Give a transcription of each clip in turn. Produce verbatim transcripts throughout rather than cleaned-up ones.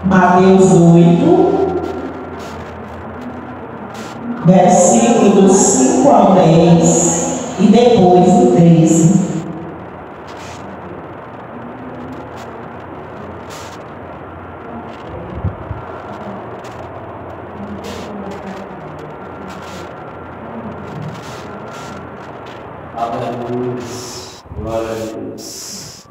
Mateus oito, versículos cinco ao dez e depois o treze. Aleluia. Glória a Deus.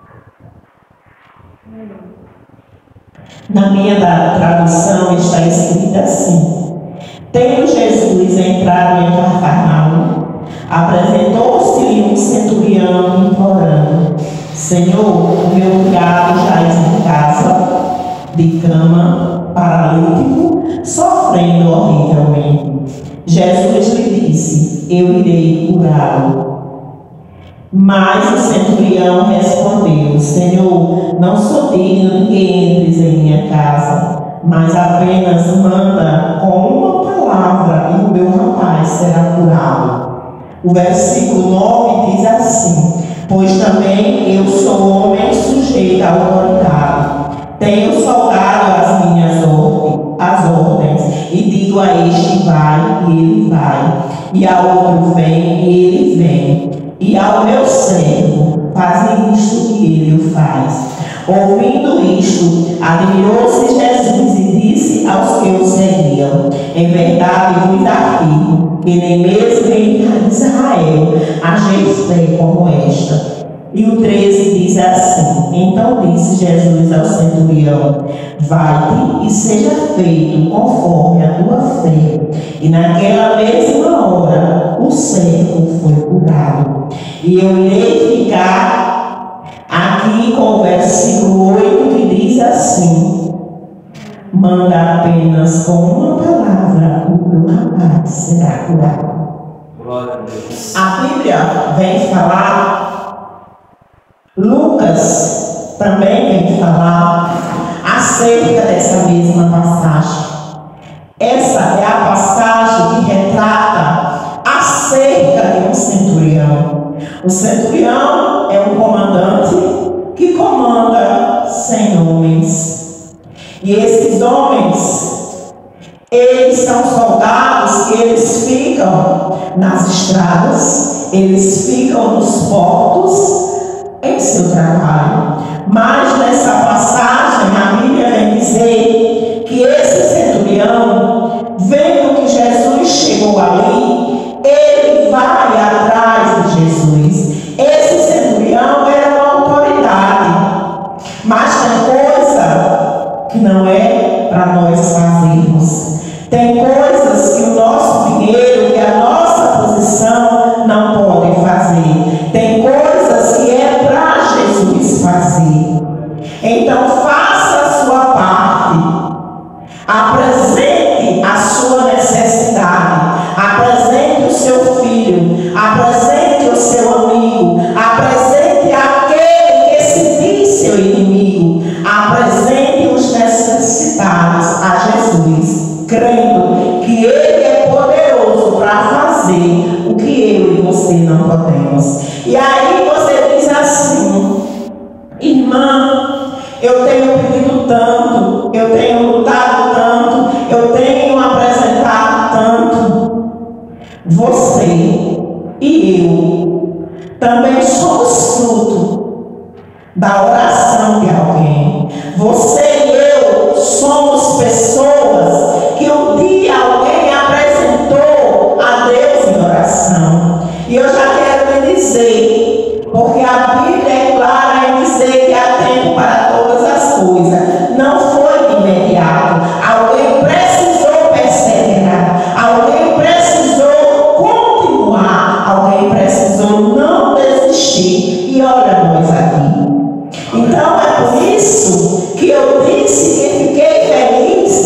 Na minha tradução está escrito assim: tendo Jesus entrado em Cafarnaum, apresentou-se-lhe um centurião implorando: Senhor, o meu criado jaz em casa, de cama, paralítico, sofrendo horrivelmente. Jesus lhe disse: eu irei curá-lo. Mas o centurião respondeu: Senhor, não sou digno que entres em minha casa, mas apenas manda com uma palavra e o meu rapaz será curado. O versículo nove diz assim: pois também eu sou homem sujeito à autoridade, tenho soldado as minhas ordens, as ordens, e digo a este vai, e ele vai, e a outro vem, e ele vem. E ao meu servo, fazem isto que ele o faz. Ouvindo isto, admirou-se Jesus e disse aos que o seguiam: em verdade vos afirmo que nem mesmo em Israel achei fé como esta. E o treze diz assim: então disse Jesus ao centurião: vai-te e seja feito conforme a tua fé. E naquela mesma hora o servo foi curado. E eu irei ficar aqui com o versículo oito que diz assim: manda apenas com uma palavra, o meu rapaz será curado. Glória a Deus. A Bíblia vem falar, Lucas também vem falar acerca dessa mesma passagem. Essa é a passagem que retrata acerca de um centurião. O centurião é um comandante que comanda cem homens. E esses homens, eles são soldados que eles ficam nas estradas, eles ficam nos portos em seu trabalho. Mas nessa passagem a Bíblia vem dizer que esse centurião, vendo que Jesus chegou ali, ele vai atrás de Jesus. Esse centurião era uma autoridade, mas tem coisa que não é para nós fazermos. Tem coisas que o nosso dinheiro, que a nossa posição não pode fazer. Tem coisas que é para Jesus fazer. Então faça a sua parte. Apresente a sua necessidade. Apresente o seu filho. Apresente o seu amigo. Apresente aquele que se diz seu inimigo. Apresente os necessitados a Jesus, crendo que Ele é poderoso para fazer o que eu e você não podemos. E aí você diz assim: irmã, eu tenho pedido tanto, eu tenho lutado tanto, eu tenho apresentado tanto. Você e eu também somos fruto da oração de alguém. Você e eu somos pessoas que um dia alguém apresentou a Deus em oração. E eu já quero lhe dizer, porque a Bíblia é clara em dizer que há tempo para todas as coisas. Não foi de imediato. Alguém precisou perseverar. Alguém precisou continuar. Alguém precisou não desistir. E olha nós aqui. Então é por isso que eu disse que fiquei feliz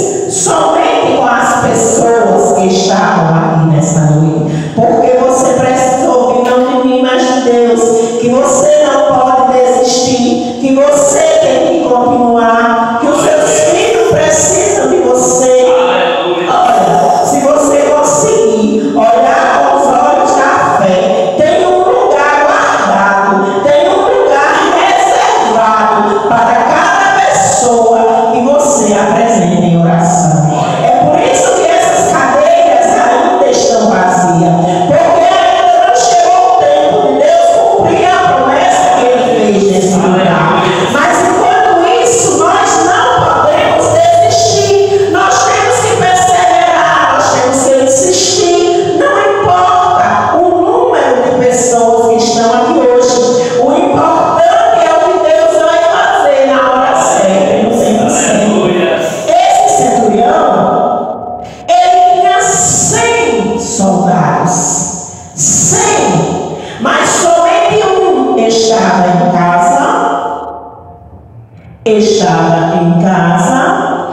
estava em casa,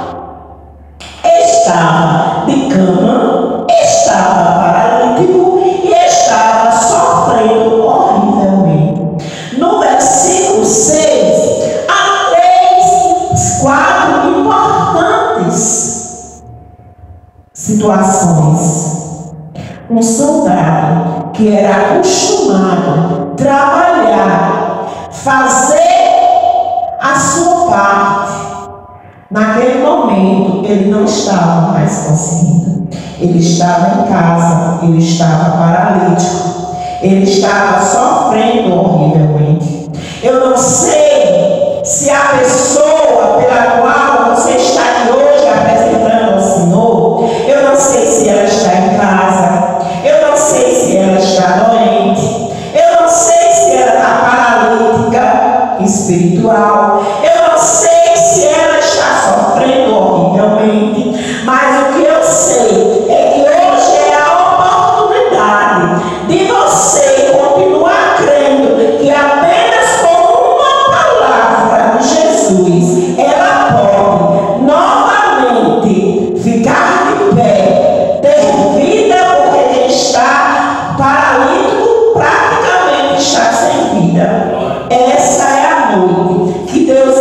estava de cama, estava paralítico e estava sofrendo horrivelmente. No versículo seis, há três, quatro importantes situações. Um soldado que era acostumado a trabalhar, fazer a sua parte, naquele momento ele não estava mais conseguindo. Ele estava em casa, ele estava paralítico, ele estava sofrendo horrivelmente. Eu não sei se a pessoa pela qual você está aqui hoje apresentando ao Senhor, eu não sei se ela está em casa, eu não sei se ela está doente, eu não sei se ela está paralítica espiritual, eu não sei se ela está sofrendo horrivelmente, mas o que eu sei é que hoje é a oportunidade de você continuar crendo que apenas com uma palavra de Jesus ela pode novamente ficar de pé, ter vida, porque quem está paralítico praticamente está sem vida. Essa é a noite que Deus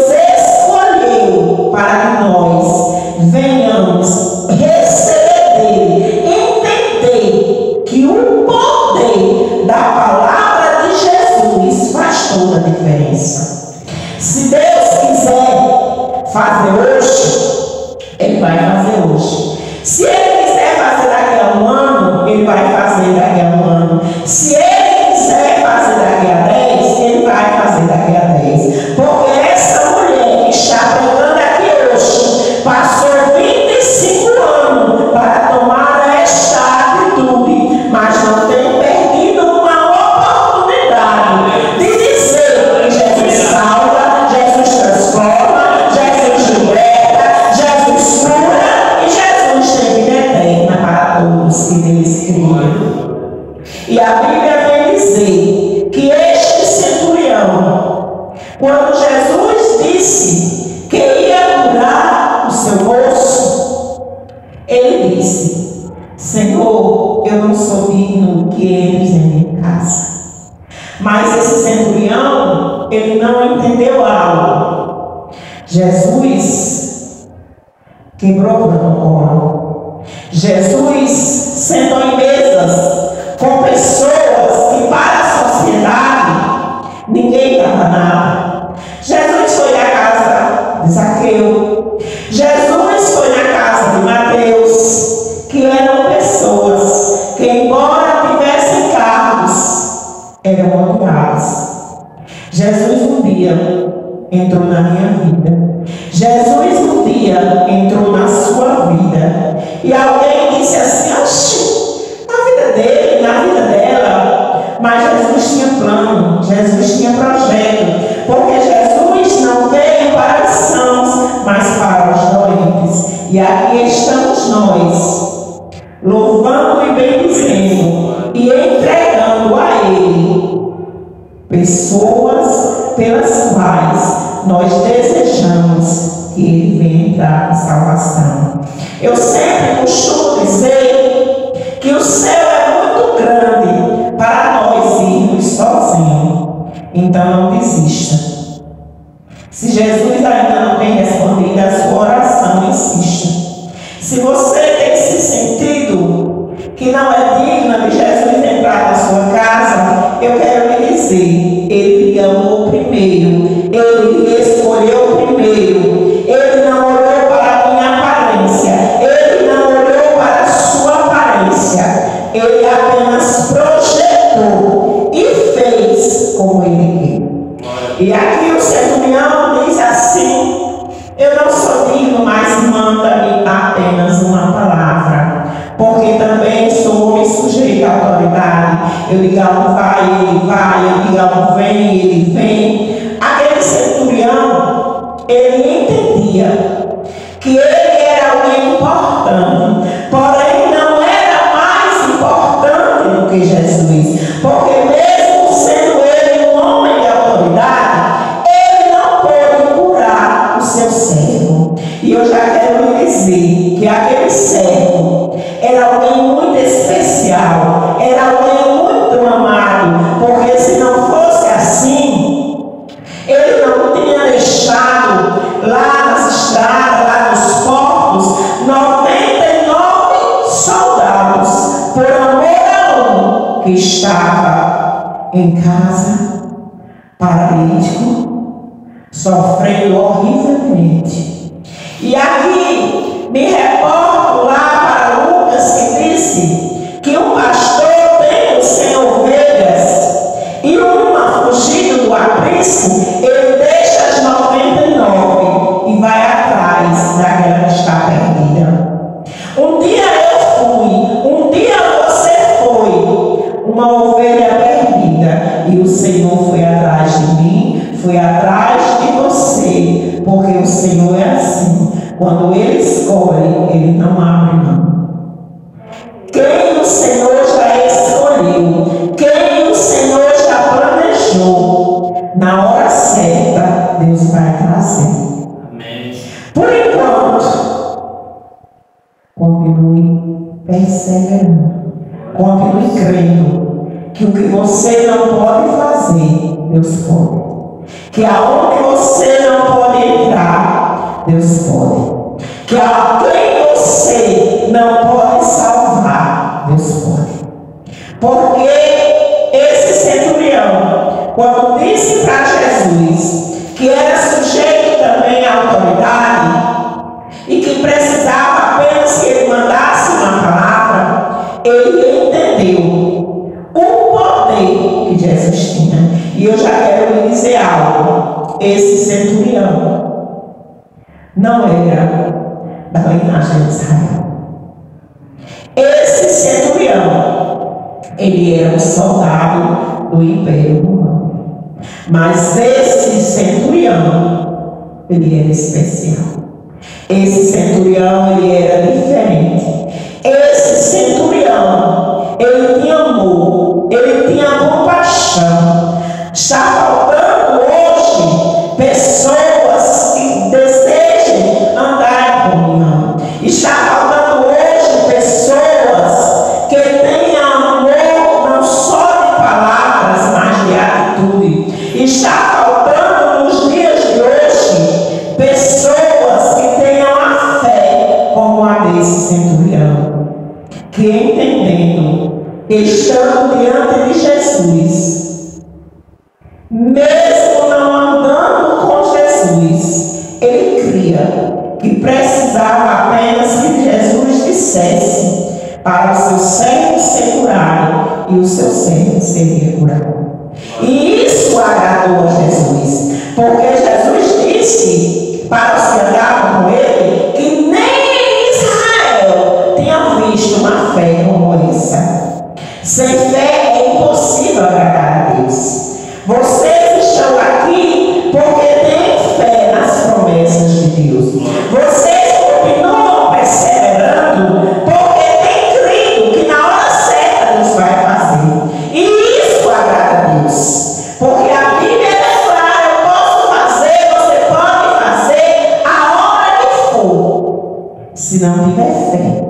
escolheu para que nós venhamos receber dele, entender que o poder da palavra de Jesus faz toda a diferença. Se Deus quiser fazer hoje, ele vai fazer hoje. Se ele quiser fazer daqui a um ano, ele vai fazer daqui a um ano. Se ele quiser fazer daqui a dez, ele vai fazer daqui a dez. Porque essa mulher que está pregando aqui hoje passou vinte e cinco anos para tomar esta atitude, mas não tem perdido uma oportunidade de dizer que Jesus salva, Jesus transforma, Jesus liberta, Jesus cura e Jesus tem vida eterna para todos que neles criam. E a Bíblia vem dizer que este centurião, quando Jesus disse que ia curar o seu moço, ele disse: Senhor, eu não sou digno que entres em minha casa. Mas esse centurião, ele não entendeu algo. Jesus quebrou o protocolo. Jesus sentou em mesas com pessoas que para a sociedade ninguém dava nada. Jesus foi à casa de Zaqueu. Jesus foi na casa de Mateus, que eram pessoas que, embora tivessem cargos, eram odiadas. Jesus um dia entrou na minha vida. Jesus um dia entrou na sua vida. E alguém disse assim: oxi, na vida dele, na vida dela. Mas Jesus tinha plano, Jesus tinha projeto. Porque Jesus não veio para os sãos, mas para os doentes. E aqui estamos nós, louvando e bendizendo e entregando a Ele pessoas pelas quais nós desejamos que Ele venha entrar em salvação. Eu sempre costumo dizer que o céu é muito grande para nós irmos sozinhos. Então não desista. Se Jesus ainda não tem respondido a sua oração, insista. Se você tem se sentido que não é digna de Jesus entrar na sua casa, eu quero lhe dizer: Ele lhe amou primeiro, Ele lhe escolheu primeiro, Ele não olhou para a minha aparência, Ele não olhou para a sua aparência, Ele apenas projetou e fez como Ele quer. E aqui o centurião diz assim: eu não sou digno, mas manda-me apenas uma palavra, porque também sou homem sujeito à autoridade. Eu digo algo vai, ele vai, eu digo algo vem, ele vem. Aquele centurião, ele entendia que ele era alguém importante, porém não era mais importante do que Jesus, porque mesmo sendo ele um homem de autoridade, ele não pôde curar estava em casa, paralítico, sofrendo horrivelmente. E aqui me reporto lá para Lucas, que disse que um pastor tendo cem ovelhas e uma fugindo do aprisco, ele deixa as noventa e nove e vai atrás daquela que está perdida. Um dia eu fui, um dia você foi uma ovelha perdida e o Senhor foi atrás de mim, foi atrás de você, porque o Senhor é assim, quando Ele escolhe, Ele não abre mão. Quem o Senhor já escolheu, quem o Senhor já planejou, na hora certa, Deus vai trazer. Amém. Por enquanto, continue perseverando, continue crendo que o que você não pode fazer, Deus pode. Que aonde você não pode entrar, Deus pode. Que a quem você não pode salvar, Deus pode. Porque esse centurião, quando disse para Jesus que era sujeito também à autoridade e que precisava apenas que ele mandasse uma palavra, ele entendeu o poder que Jesus tinha. E eu já quero lhe dizer algo. Esse centurião não era da linhagem de Israel. Esse centurião, ele era um soldado do Império Romano. Mas esse centurião, ele era especial. Esse centurião, ele era diferente. Esse centurião, ele tinha amor, ele tinha compaixão. Está faltando hoje pessoas que desejem andar em comunhão. Está faltando hoje pessoas que tenham amor não só de palavras, mas de atitude. Está faltando nos dias de hoje pessoas que tenham a fé como a desse centurião, que entendendo, estando diante de Jesus, mesmo não andando com Jesus, ele cria que precisava apenas que Jesus dissesse para o seu servo ser curado, e o seu servo seria curado. E isso agradou a Jesus, porque Jesus disse para os que andavam com ele que nem Israel tinha visto uma fé como essa. Sem fé é impossível agradar a Deus. Vocês estão aqui porque têm fé nas promessas de Deus. Vocês continuam perseverando porque têm crido que na hora certa Deus vai fazer. E isso agrada a Deus. Porque a Bíblia é clara, eu posso fazer, você pode fazer a hora que for. Se não tiver fé,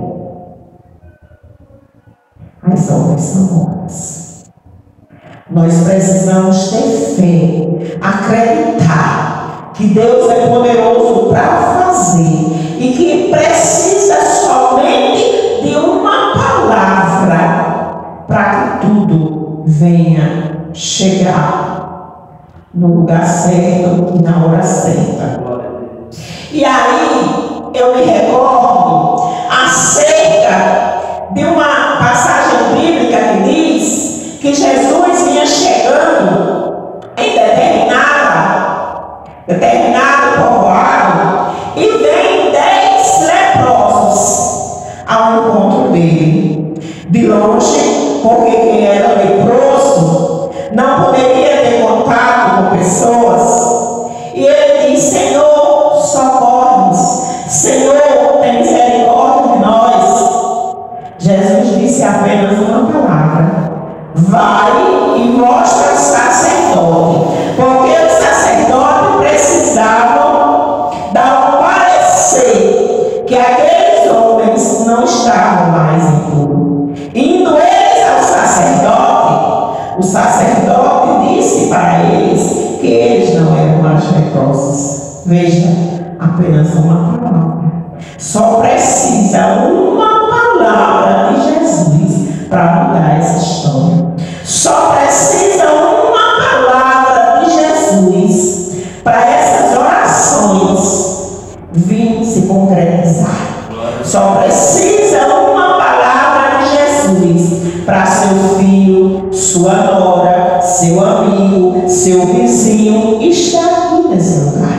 as obras são mortas. Nós precisamos ter fé, acreditar que Deus é poderoso para fazer e que precisa somente de uma palavra para que tudo venha chegar no lugar certo e na hora certa. E aí eu me recordo acerca de uma passagem bíblica que diz que Jesus vinha chegando em determinada, determinado povoado e vem dez leprosos ao encontro dele. De longe, porque quem era leproso não poderia ter contato com pessoas. E ele diz: Senhor, socorre-nos. Senhor, tem misericórdia de nós. Jesus disse apenas uma palavra: vai e mostra ao sacerdote, porque os sacerdotes precisavam dar um parecer que aqueles homens não estavam mais impuros. Indo eles ao sacerdote, o sacerdote disse para eles que eles não eram mais leprosos. Veja, apenas uma palavra. Só precisa uma palavra de Jesus para mudar essa história. Só precisa uma palavra de Jesus para essas orações virem se concretizar. Só precisa uma palavra de Jesus para seu filho, sua nora, seu amigo, seu vizinho estar aqui nesse lugar.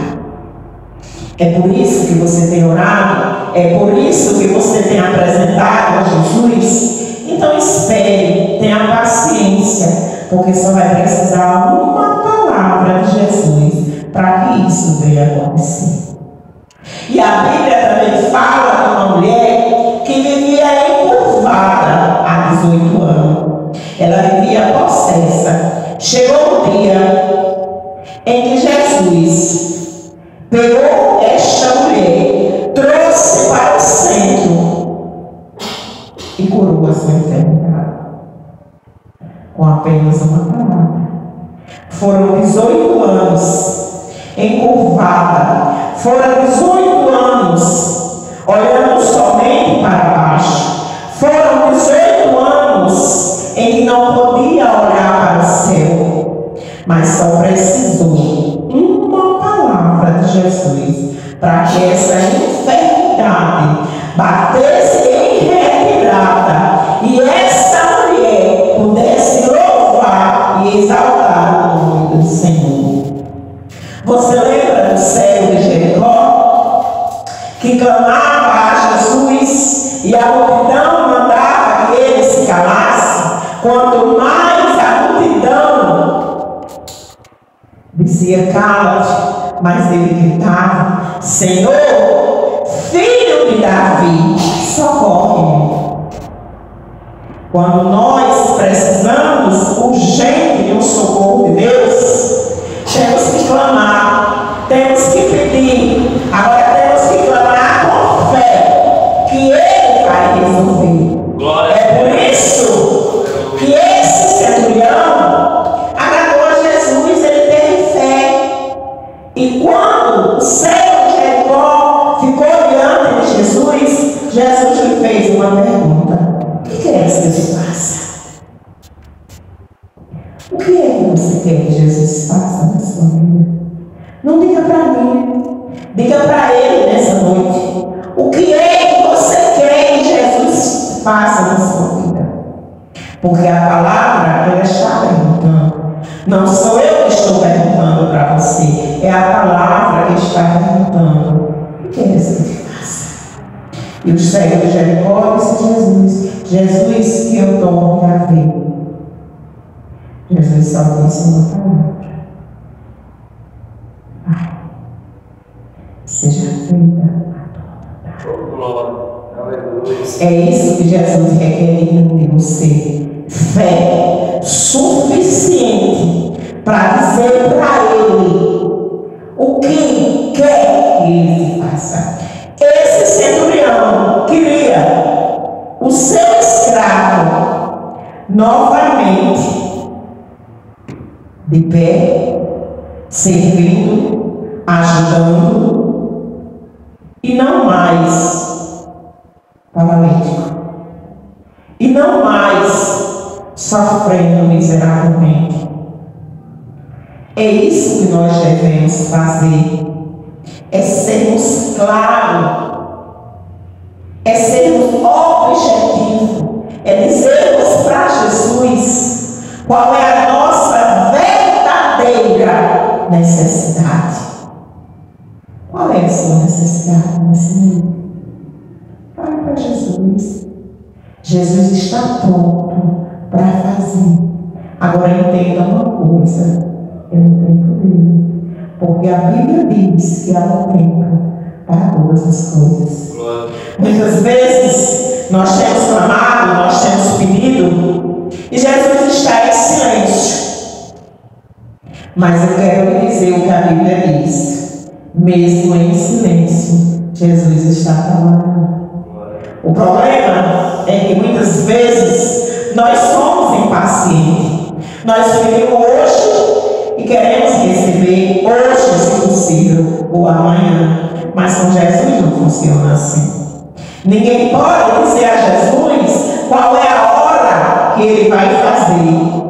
É por isso que você tem orado, é por isso que você tem apresentado a Jesus. Então espere, tenha paciência, porque só vai precisar uma palavra de Jesus para que isso venha acontecer. E a Bíblia também fala de uma mulher que vivia encurvada há dezoito anos. Ela vivia possessa. Chegou o dia em que Jesus pegou esta mulher, trouxe para o centro e curou a sua enfermidade com apenas uma palavra. Foram dezoito anos encurvada. Foram dezoito anos olhando somente para baixo. Foram dezoito anos em que não podia olhar para o céu. Mas só precisou uma palavra de Jesus para que essa enfermidade batesse em retirada e essa mulher pudesse louvar e exaltar o nome do Senhor. Você lembra do cego de Jericó, que clamava a Jesus e a multidão mandava que ele se calasse? Quanto mais a multidão dizia cala-te, mas ele gritava: Senhor, filho de Davi, socorre-me. Quando nós precisamos urgente de um socorro de Deus, temos que clamar, temos que pedir, agora temos que clamar com fé, que Ele vai resolver. Glória. É por isso que esse centurião agradou a Jesus, ele teve fé. E quando o cego de Jericó ficou diante de Jesus, Jesus lhe fez uma pergunta: o que queres que eu te faça? O que é que você quer que Jesus faça na sua vida? Não diga para mim, diga para Ele nessa noite. O que é que você quer que Jesus faça na sua vida? Porque a palavra, ela está perguntando. Não sou eu que estou perguntando para você, é a palavra que está perguntando: o que queres que eu te faça? E o cego de Jericó disse a Jesus: Jesus, que eu torne a ver. Jesus só disse uma palavra: Pai, seja feita a tua vontade. É isso que Jesus requer de você. Fé suficiente para dizer para Ele o que quer que Ele faça. Esse centurião queria o seu escravo novamente de pé, servindo, ajudando, e não mais paralítico, e não mais sofrendo miseravelmente. É isso que nós devemos fazer, é sermos claros, é sermos objetivos, é dizermos para Jesus qual é a nossa verdadeira necessidade. Qual é a sua necessidade nesse mundo? Fale para Jesus. Jesus está pronto para fazer. Agora entenda uma coisa: eu não tenho poder, porque a Bíblia diz que há um tempo para todas as coisas. Muitas vezes nós temos clamado, nós temos pedido, e Jesus está em silêncio. Mas eu quero lhe dizer o que a Bíblia diz: mesmo em silêncio, Jesus está falando. O problema é que muitas vezes nós somos impacientes. Nós pedimos hoje e queremos receber hoje, se possível, ou amanhã. Mas com Jesus não funciona assim. Ninguém pode dizer a Jesus qual é a hora que Ele vai fazer.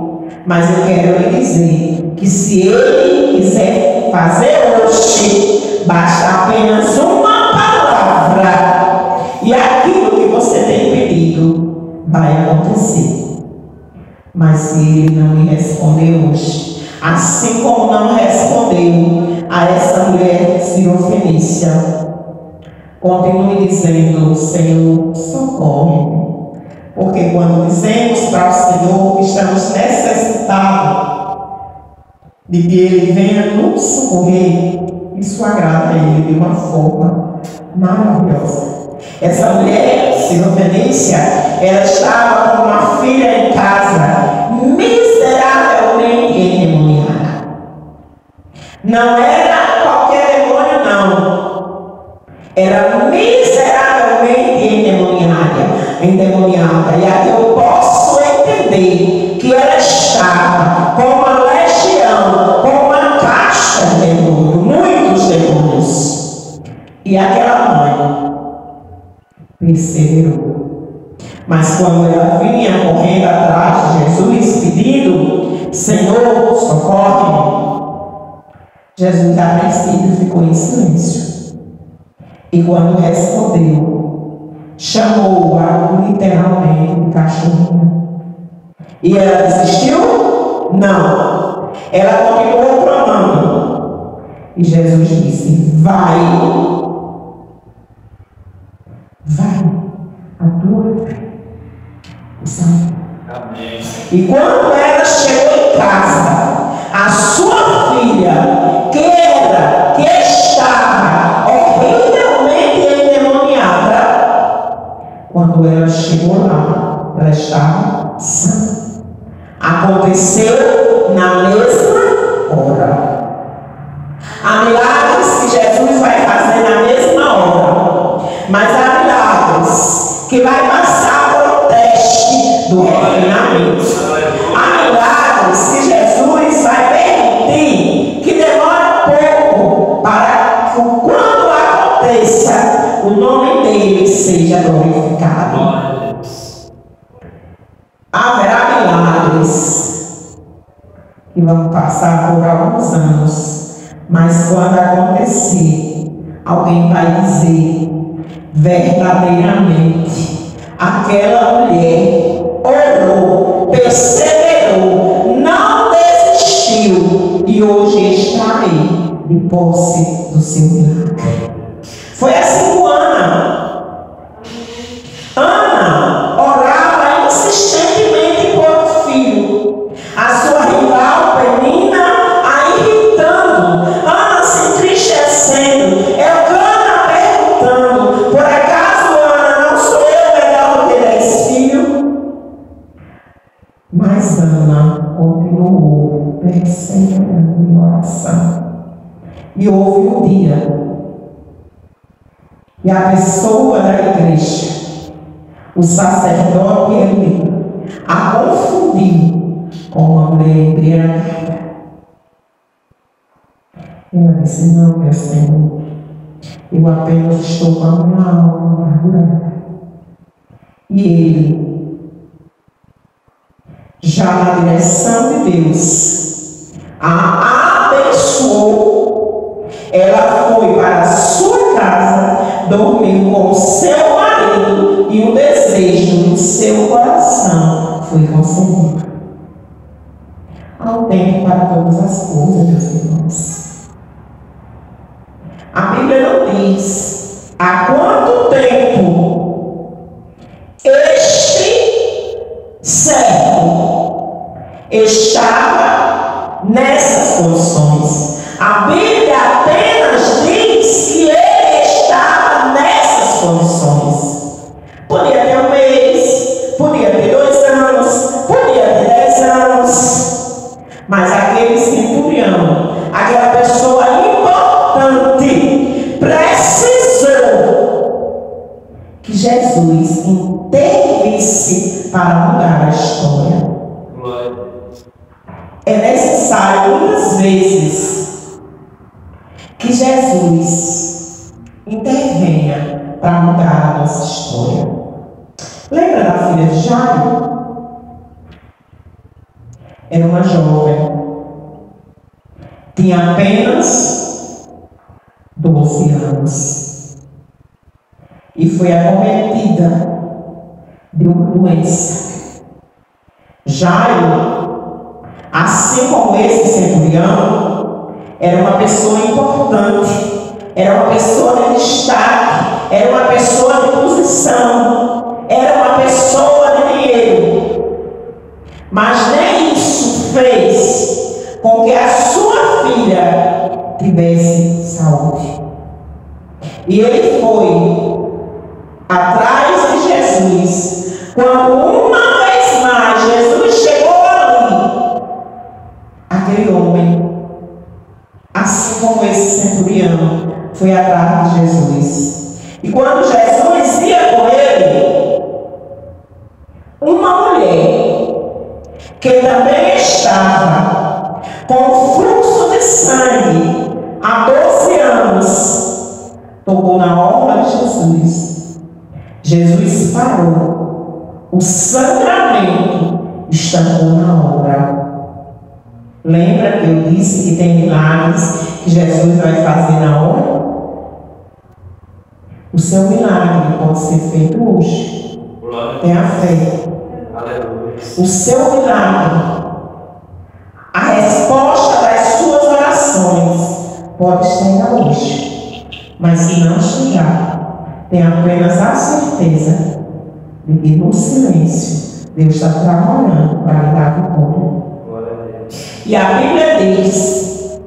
Mas eu quero lhe dizer que se ele quiser fazer hoje, basta apenas uma palavra e aquilo que você tem pedido vai acontecer. Mas se ele não me responder hoje, assim como não respondeu a essa mulher sirofenícia, continue dizendo: Senhor, socorre. Porque quando dizemos para o Senhor que estamos necessitados de que Ele venha nos socorrer, isso agrada a Ele de uma forma maravilhosa. Essa mulher sirofenícia, ela estava com uma filha em casa, miseravelmente endemoniada. Não era qualquer demônio, não. Era miseravelmente endemoniada. endemoniada. E aqui eu posso entender que ela estava com uma legião, com uma caixa de demônio, muitos demônios. E aquela mãe perseverou. Mas quando ela vinha correndo atrás de Jesus, pedindo: Senhor, socorre-me, Jesus a princípio ficou em silêncio. E quando respondeu, chamou-a literalmente de cachorrinho. E ela desistiu? Não. Ela continuou clamando. E Jesus disse: vai, vai, a tua fé o salvou. Amém. E quando ela chegou em casa, a sua filha, que era, que estava horrivelmente endemoniada, quando ela chegou lá, ela estava sã. Aconteceu na mesma hora. Há milagres que Jesus vai fazer na mesma hora, mas há milagres que vai passar por um teste do refinamento. Há milagres que Jesus vai permitir que demore pouco para que, quando aconteça, o nome dele seja glorificado. Haverá milagres que vão passar por alguns anos, mas quando acontecer, alguém vai dizer: verdadeiramente, aquela mulher orou, perseverou, não desistiu e hoje está aí de posse do seu milagre. Foi assim com Ana. Ana orava insistentemente por um filho. A sua rival Penina a irritando, Ana se entristecendo, Elcana perguntando: por acaso, Ana, não sou eu melhor do que dez filhos? Mas Ana continuou perseverando em oração. E houve um dia e a pessoa da igreja, o sacerdote Eli, a confundiu com uma mulher embriagada. Ela disse: não, meu Senhor, eu apenas estou com a minha alma amargurada. E ele, já na direção de Deus, a abençoou. Ela foi para a sua casa, dormiu com o seu marido e o desejo do seu coração foi concedido. Há um tempo para todas as coisas, meus irmãos. A Bíblia não diz há quanto tempo este servo estava nessas condições. A Bíblia apenas diz que ele estava nessas condições. Podia ter um mês, podia ter dois anos, podia ter dez anos. Mas aquele centurião, aquela pessoa importante, precisou que Jesus intervisse para mudar a história. É necessário, muitas vezes, que Jesus intervenha para mudar a nossa história. Lembra da filha de Jairo? era uma jovem. Tinha apenas doze anos. E foi acometida de uma doença. Jairo, assim como esse centurião, era uma pessoa importante, era uma pessoa de destaque, era uma pessoa de posição, era uma pessoa de dinheiro. Mas nem isso fez com que a sua filha tivesse saúde. E ele foi atrás de Jesus. Quando uma vez mais Jesus chegou ali, aquele homem, assim como esse centurião, foi atrás de Jesus. E quando Jesus ia com ele, uma mulher que também estava com fluxo de sangue há doze anos, tocou na orla de Jesus. Jesus parou. O sangramento estancou na obra. Lembra que eu disse que tem milagres que Jesus vai fazer na hora? O seu milagre pode ser feito hoje. Tenha fé. O seu milagre, a resposta das suas orações pode chegar hoje. Mas se não chegar, tenha apenas a certeza de que no silêncio Deus está trabalhando para lhe dar vitória. E a Bíblia diz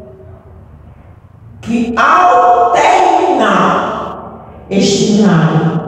que ao terminar este milagre,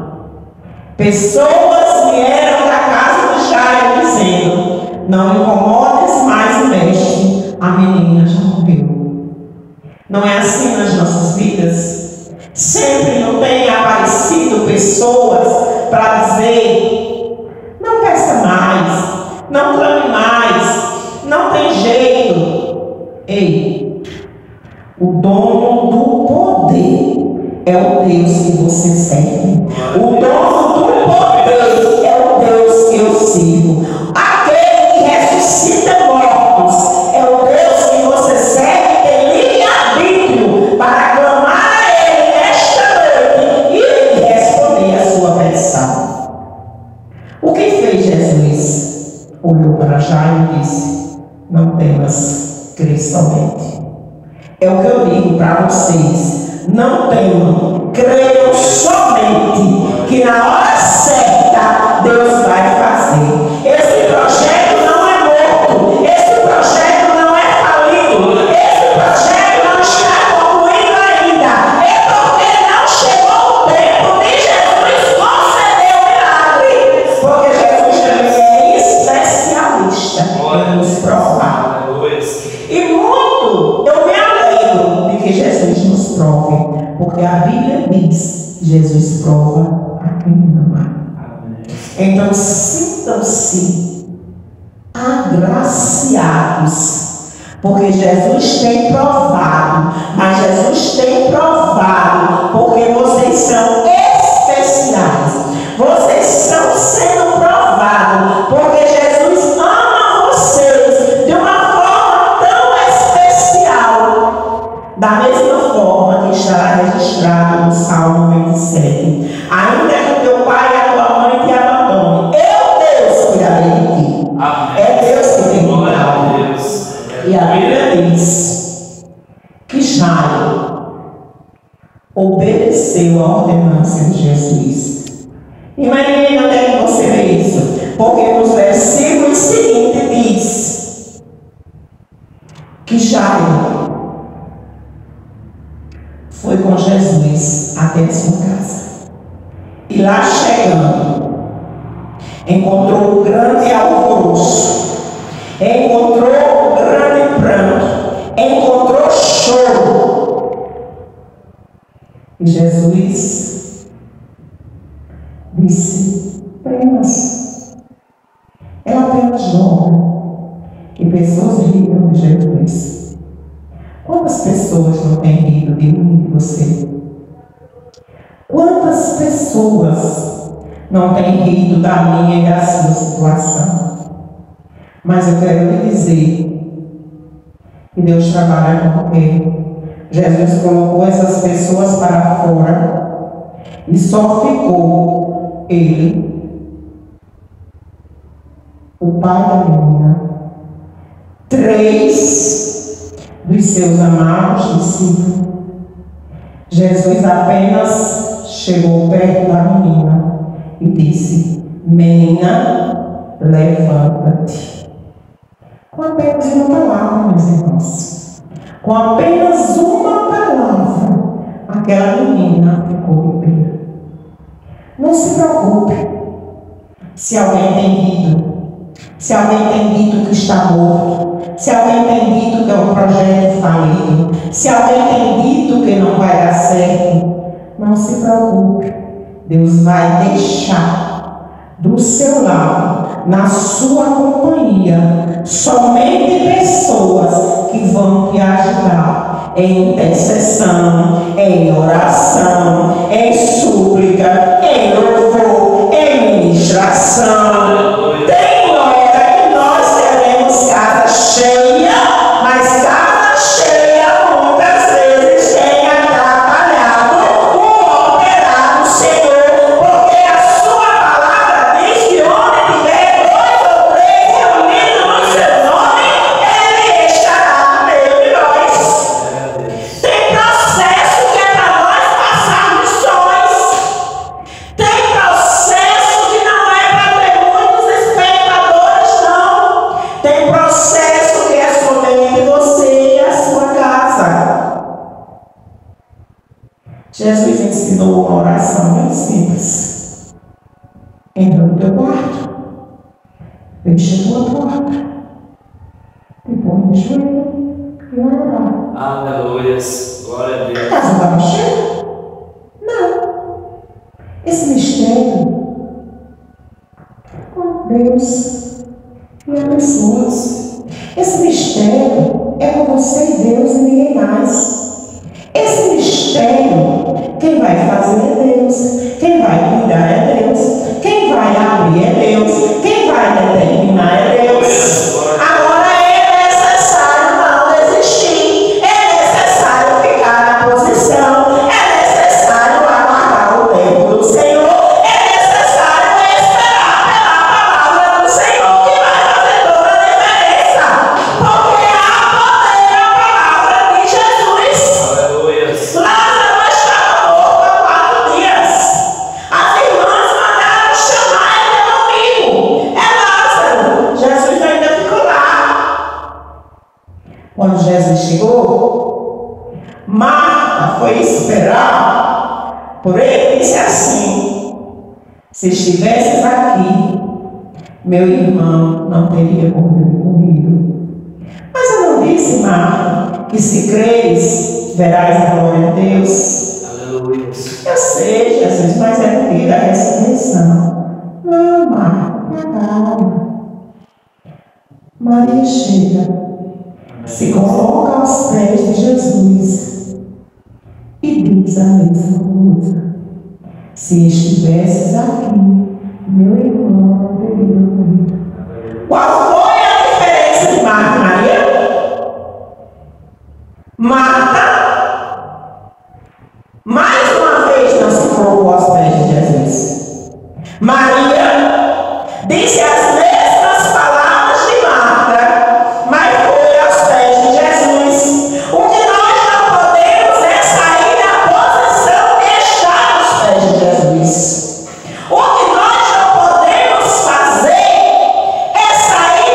pessoas vieram da casa de Jairo dizendo: não incomodes mais o mestre, a menina já morreu. Não é assim nas nossas vidas? Sempre não tem aparecido pessoas para dizer: não peça mais, não clame mais, não tem jeito. Ei, o dono do poder é o Deus que você serve. O dono do poder é o Deus que eu sirvo. Aquele que ressuscita mortos é o Deus que você serve, tem livre-arbítrio para clamar a Ele nesta noite e Ele responder a sua petição. O que fez Jesus? Olhou para Jairo e disse: não temas, crê somente. É o que eu digo para vocês: não temam, creiam somente, que na hora certa Deus vai fazer. Esse projeto não é morto, esse projeto não é falido, esse projeto não está concluído ainda. É porque não chegou o tempo de Jesus conceder o milagre, porque Jesus também é especialista em nos provar. E muito eu me alegro de que Jesus nos prove, porque a Bíblia diz: Jesus prova a quem ama. Então sintam-se agraciados, porque Jesus tem provado, mas Jesus tem provado porque vocês são especiais, vocês estão sendo provados, porque Jesus ama vocês de uma forma tão especial, da mesma forma que estará registrado no Salmo vinte e sete: ainda que teu pai e a tua mãe te abandone, eu, Deus, cuidarei de ti. Amém. É Deus que tem cuidado. E a Bíblia diz que Jairo obedeceu a ordenança de Jesus. Imagina onde é que você vê isso? Porque nos versículos seguintes diz que Jairo foi com Jesus até a sua casa. E lá chegando, encontrou um grande alvoroço, encontrou um grande pranto, encontrou choro. E Jesus disse: apenas, é apenas jovem. E pessoas riram de Jesus. Quantas pessoas não têm rido de mim e de você? Quantas pessoas não têm rido da minha e da sua situação? Mas eu quero lhe dizer que Deus trabalha com ele. Jesus colocou essas pessoas para fora e só ficou ele, o pai da menina, três dos seus amados discípulos. Jesus apenas chegou perto da menina e disse: menina, levanta-te. Com apenas uma palavra, meus irmãos. Com apenas uma palavra, aquela menina ficou de pé. Não se preocupe se alguém tem dito, se alguém tem dito que está morto, se alguém tem dito que é um projeto falido, se alguém tem dito que não vai dar certo. Não se preocupe, Deus vai deixar do seu lado, na sua companhia, somente pessoas que vão te ajudar em intercessão, em oração, em súplica, em louvor, em ministração. Tem hora que nós queremos casa cheia, mas casa cheia muitas vezes tem atrapalhado o operar do Senhor, porque a sua palavra diz que onde tiver dois ou três reunidos no seu nome, Ele estará no meio de nós. Tem processo que é para nós passar missões. Tem processo que não é para ter muitos espectadores, não. Tem processo que é somente você e a sua casa. Jesus ensinou uma oração bem simples. Entra no teu quarto, fecha a tua porta, e põe no joelho e vai orar. Aleluia. Glória a A Deus. casa estava cheia? Não. Esse mistério com Deus e a pessoas. Esse mistério é com você e Deus e ninguém mais. Esse mistério, quem vai fazer é Deus. Quem vai cuidar é Deus. Quem vai abrir é Deus. Quem vai determinar é Deus. Agora é necessário não desistir. É necessário ficar na posição. É necessário aguardar o tempo do Senhor. É necessário esperar pela palavra do Senhor, que vai fazer toda a diferença. Porque há poder na palavra de Jesus. Aleluia. Lázaro estava morto há quatro dias. As irmãs mandaram chamar ele no domingo. É Lázaro. Jesus ainda ficou lá. Quando Jesus chegou, Marta foi esperar por ele e disse assim: se estivesses aqui, meu irmão não teria morrido. Mas eu não disse, Marta, que se creres, verás a glória de Deus. Aleluia. Eu sei, Jesus, mas é no dia da ressurreição. Não, Marta, calma. Maria chega, se coloca aos pés de Jesus e diz a mesma coisa: se estivesses aqui, meu irmão não teria morrido. Qual foi a diferença de Marta e Maria? Marta, mais uma vez, não se colocou aos pés de Jesus. Maria disse as mesmas palavras de Marta, mas foi aos pés de Jesus. O que nós não podemos é sair da posição de estar aos pés de Jesus. O que nós não podemos fazer é sair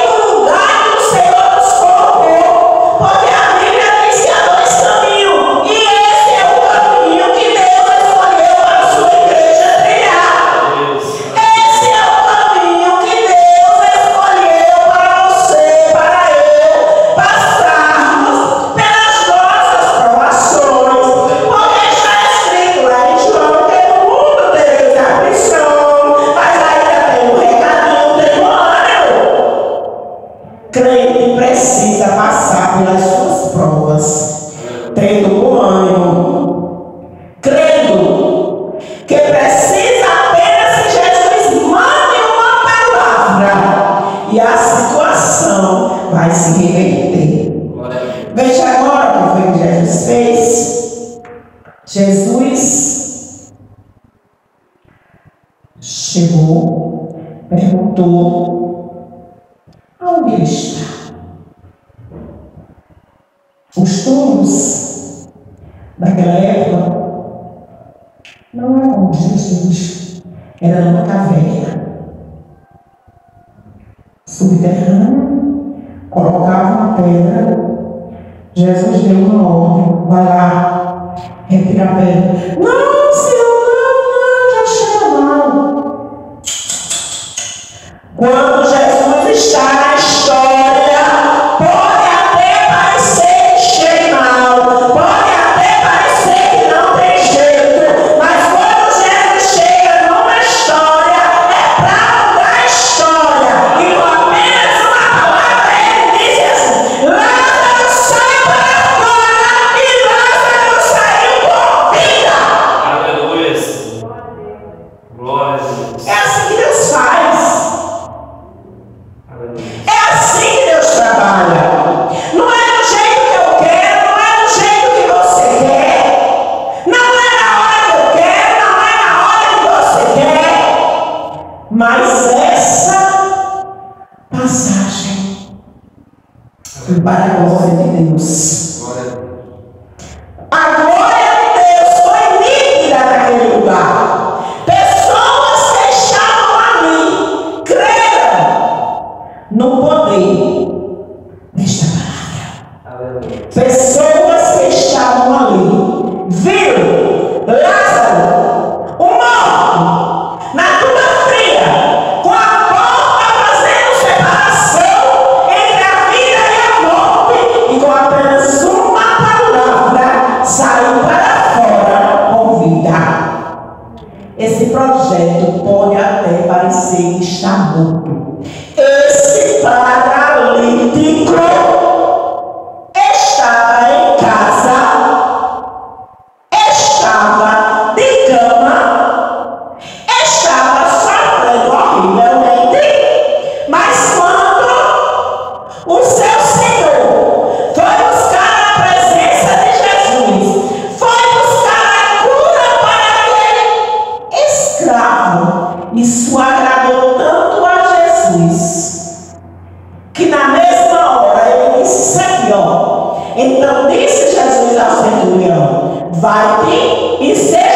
Jesus chegou, perguntou: aonde ele está? Os túmulos daquela época não eram como Jesus, era numa caverna subterrânea, colocava uma pedra. Jesus deu uma ordem: vai lá, retira a pedra. Não, Senhor, não, não, já chega mal. Quando Jesus está na história, pode até parecer que chega mal, pode até parecer que não tem jeito, mas quando Jesus chega numa história, é para mudar a história. E com apenas uma palavra ele diz assim: Lázaro, sai para fora, e Lázaro saiu com vida. Aleluia. Glória a Deus. É assim que Deus faz. Aleluia. É assim que Deus trabalha. Não é do jeito que eu quero, não é do jeito que você quer. Não é na hora que eu quero, não é na hora que você quer. Mas essa passagem foi para a glória de Deus. Glória a Deus. A glória de Deus foi nítida naquele lugar. Pessoas que estavam ali creram no poder desta palavra. Aleluia. Pessoas que estavam ali viram Lázaro, o morto, na tumba fria, com a porta fazendo separação entre a vida e a morte, e com apenas uma palavra saiu para fora com vida. Esse projeto pode até parecer que está morto. Esse paralítico estava em casa, estava de cama, estava sofrendo horrivelmente, mas quando o seu Senhor foi buscar a presença de Jesus, foi buscar a cura para aquele escravo, isso agradou tanto a Jesus, que na mesma hora ele disse isso aqui, ó. Então disse Jesus ao centurião: vai-te e seja